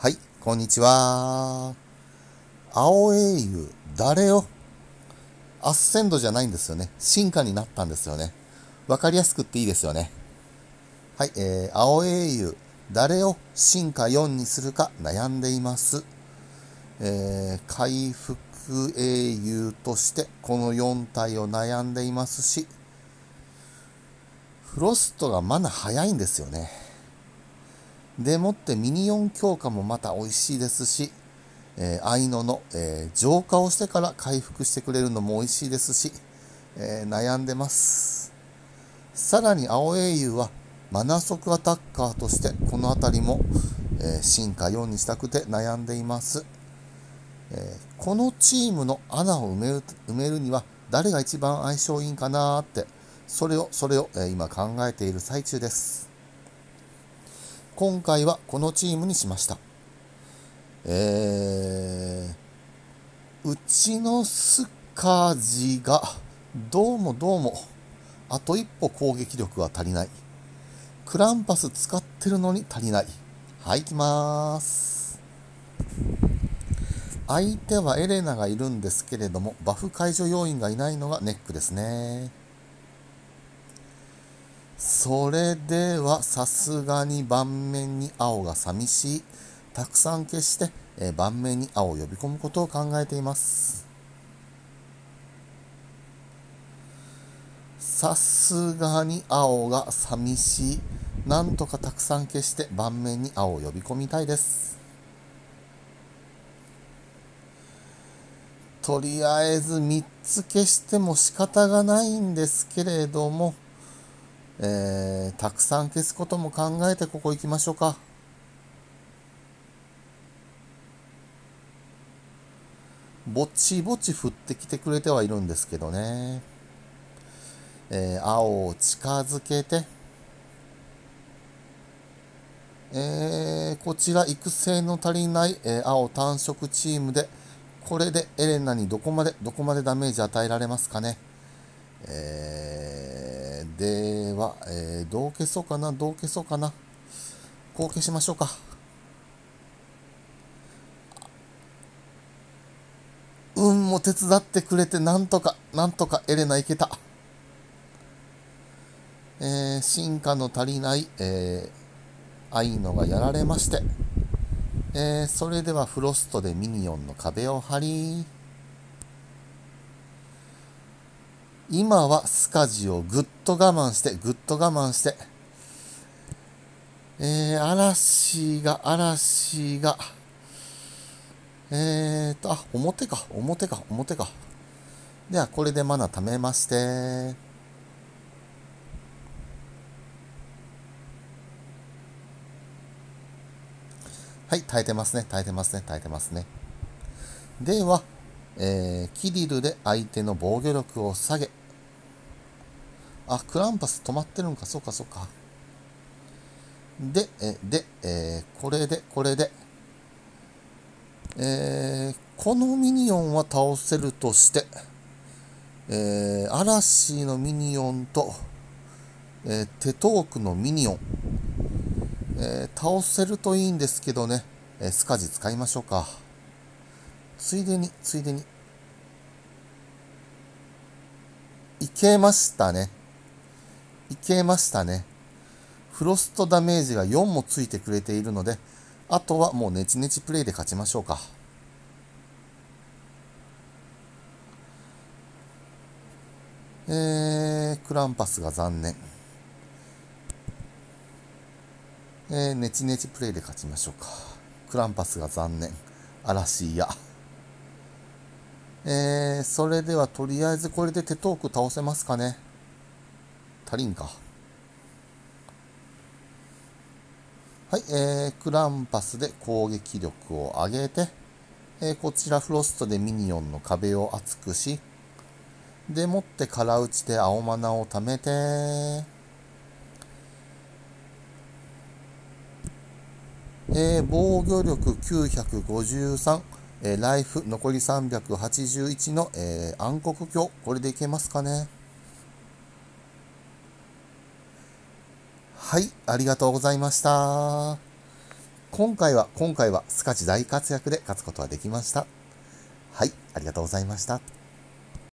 はい、こんにちは。青英雄、誰よ。アッセンドじゃないんですよね。進化になったんですよね。わかりやすくっていいですよね。はい、青英雄、誰を進化4にするか悩んでいます。回復英雄としてこの4体を悩んでいますし、フロストがまだ早いんですよね。でもってミニ四強化もまた美味しいですし、アイノの、浄化をしてから回復してくれるのも美味しいですし、悩んでます。さらに青英雄はマナ速アタッカーとしてこの辺りも、進化4にしたくて悩んでいます。このチームの穴を埋めるには誰が一番相性いいんかなーって、それを、今考えている最中です。今回はこのチームにしました。うちのスカジがどうもあと一歩攻撃力が足りない。クランパス使ってるのに足りない。はい、行きまーす。相手はエレナがいるんですけれども、バフ解除要員がいないのがネックですね。それではさすがに盤面に青が寂しい。たくさん消して、盤面に青を呼び込むことを考えています。さすがに青が寂しい。なんとかたくさん消して盤面に青を呼び込みたいです。とりあえず3つ消しても仕方がないんですけれども、たくさん消すことも考えてここ行きましょうか。ぼちぼち振ってきてくれてはいるんですけどね。青を近づけて、こちら育成の足りない、青単色チームで、これでエレナにどこまでダメージ与えられますかね。では、どう消そうかな。こう消しましょうか。運も手伝ってくれて、なんとかエレナいけた。進化の足りない、アイノがやられまして、それではフロストでミニオンの壁を張り、今はスカジをぐっと我慢して、嵐が、表か。では、これでマナ貯めまして、はい、耐えてますね。では、キリルで相手の防御力を下げ、クランパス止まってるのか、そうか。で、これで、このミニオンは倒せるとして、嵐のミニオンと、テトークのミニオン、倒せるといいんですけどね、スカジ使いましょうか。ついでに、いけましたね。フロストダメージが4もついてくれているので、あとはもうネチネチプレイで勝ちましょうか。クランパスが残念。ネチネチプレイで勝ちましょうか。クランパスが残念。嵐嫌。それではとりあえずこれでテトーク倒せますかね。足りんか。はい、クランパスで攻撃力を上げて、こちらフロストでミニオンの壁を厚くし、でもって空打ちで青マナを貯めて、防御力953、ライフ残り381の、暗黒鏡、これでいけますかね。はい、ありがとうございました。 今回はスカチ大活躍で勝つことはできました。はい、ありがとうございました。